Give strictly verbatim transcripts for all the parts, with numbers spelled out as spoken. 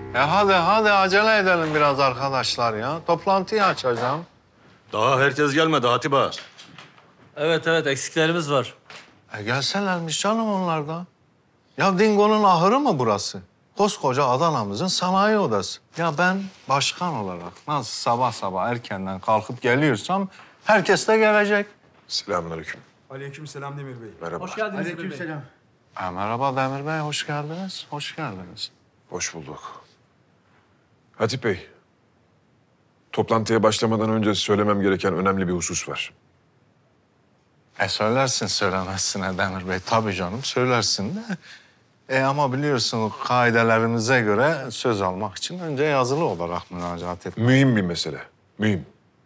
E hadi hadi acele edelim biraz arkadaşlar ya. Toplantıyı açacağım. Daha herkes gelmedi Hatip ağa. Evet evet eksiklerimiz var. E gelselermiş canım onlar da. Ya Dingo'nun ahırı mı burası? Koskoca Adana'mızın sanayi odası. Ya ben başkan olarak nasıl sabah sabah erkenden kalkıp geliyorsam herkes de gelecek. Selamünaleyküm. Aleykümselam Demir Bey. Merhaba. Hoş geldiniz Demir Bey. Aleykümselam. E, merhaba Demir Bey, hoş geldiniz. Hoş geldiniz. Hoş bulduk. Hatip Bey, toplantıya başlamadan önce söylemem gereken önemli bir husus var. E söylersin söylemezsin Demir Bey. Tabii canım söylersin de. E ama biliyorsun kaidelerimize göre söz almak için önce yazılı olarak müracaat et. Mühim bir mesele, mühim.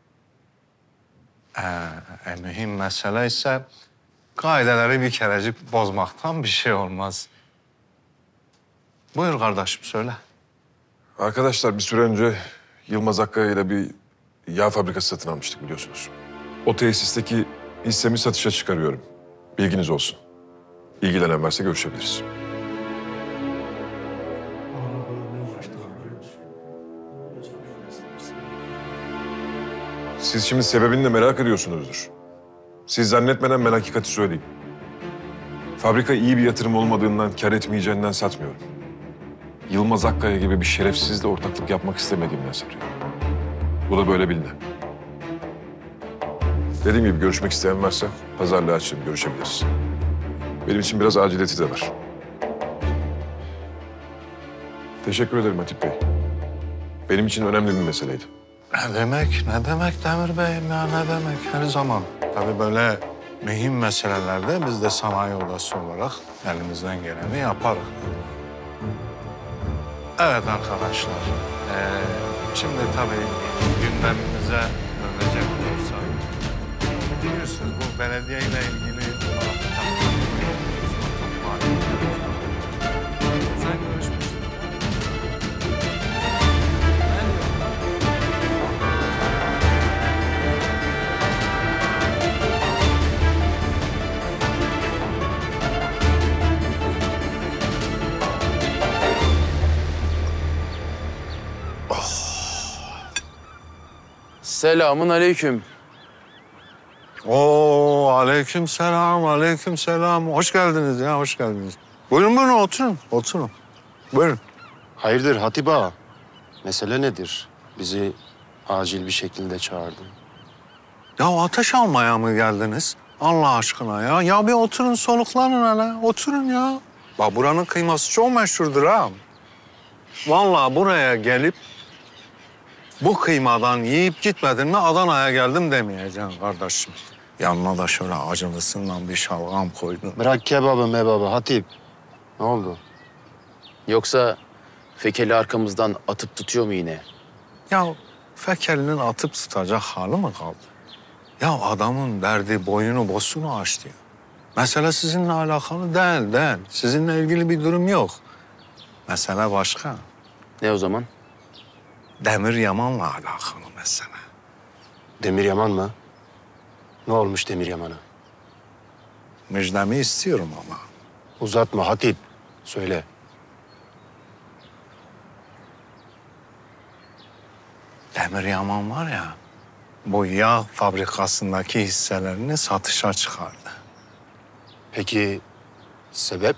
E, e, mühim mesele ise kaideleri bir kerecik bozmaktan bir şey olmaz. Buyur kardeşim söyle. Arkadaşlar bir süre önce Yılmaz Akkaya ile bir yağ fabrikası satın almıştık biliyorsunuz. O tesisteki hissemi satışa çıkarıyorum. Bilginiz olsun. İlgilenen varsa görüşebiliriz. Siz şimdi sebebini de merak ediyorsunuzdur. Siz zannetmeden ben hakikati söyleyeyim. Fabrika iyi bir yatırım olmadığından, kar etmeyeceğinden satmıyorum. Yılmaz Akkaya gibi bir şerefsizle ortaklık yapmak istemediğimden satıyorum. Bu da böyle bilin. Dediğim gibi görüşmek isteyen varsa pazarlığı açın, görüşebiliriz. Benim için biraz aciliyeti de var. Teşekkür ederim Hatip Bey. Benim için önemli bir meseleydi. Ne demek, ne demek Demir Bey'im ya, ne demek her zaman. Tabii böyle mühim meselelerde biz de sanayi odası olarak elimizden geleni yaparız. Evet arkadaşlar, ee, şimdi tabii gündemimize dönecek olursak, biliyorsunuz bu belediye ile ilgili sen görüşmüştün. Selamun aleyküm. Oo, aleyküm selam, aleyküm selam. Hoş geldiniz ya, hoş geldiniz. Buyurun buyurun, oturun, oturun. Buyurun. Hayırdır Hatip ağa? Mesele nedir? Bizi acil bir şekilde çağırdın. Ya ateş almaya mı geldiniz? Allah aşkına ya. Ya bir oturun, soluklanın hele. Oturun ya. Bak buranın kıyması çok meşhurdur ha. Vallahi buraya gelip bu kıymadan yiyip gitmedin mi Adana'ya geldim demeyeceksin kardeşim. Yanına da şöyle acılısından bir şalgam koydun. Bırak kebabı mebabı Hatip. Ne oldu? Yoksa Fekeli arkamızdan atıp tutuyor mu yine? Ya Fekeli'nin atıp tutacak hali mi kaldı? Ya adamın derdi boyunu bosunu aştı ya. Mesele sizinle alakalı değil, değil. Sizinle ilgili bir durum yok. Mesele başka. Ne o zaman? Demir Yaman'la alakalı mesele. Demir Yaman mı? Ne olmuş Demir Yaman'a? Müjdemi istiyorum ama. Uzatma Hatip. Söyle. Demir Yaman var ya, bu yağ fabrikasındaki hisselerini satışa çıkardı. Peki sebep?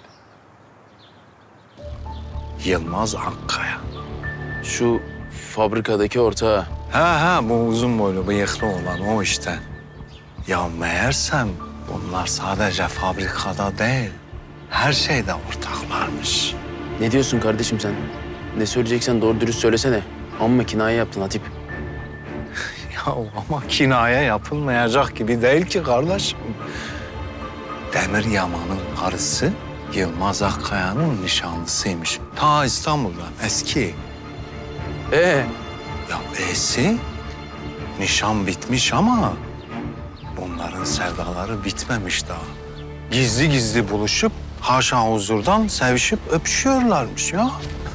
Yılmaz Akkaya. Şu fabrikadaki ortağı. Ha ha, bu uzun boylu bıyıklı olan o işte. Ya meğersem bunlar sadece fabrikada değil, her şeyde ortaklarmış. Ne diyorsun kardeşim sen? Ne söyleyeceksen doğru dürüst söylesene. Amma kinaye yaptın Hatip. Ya ama kinaye yapılmayacak gibi değil ki kardeşim. Demir Yaman'ın karısı Yılmaz Akkaya'nın nişanlısıymış. Ta İstanbul'dan eski. Ee, Ya e'si nişan bitmiş ama bunların sevdaları bitmemiş daha. Gizli gizli buluşup haşa huzurdan sevişip öpüşüyorlarmış ya.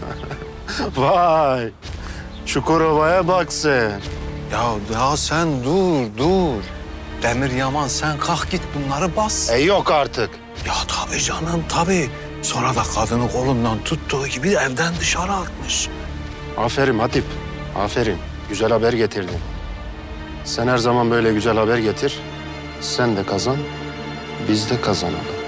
Vay! Çukurova'ya bak sen. Ya, ya sen dur, dur. Demir Yaman sen kalk git bunları bas. E yok artık. Ya tabii canım tabii. Sonra da kadını kolundan tuttuğu gibi evden dışarı atmış. Aferin Hatip, aferin. Güzel haber getirdin. Sen her zaman böyle güzel haber getir. Sen de kazan, biz de kazanalım.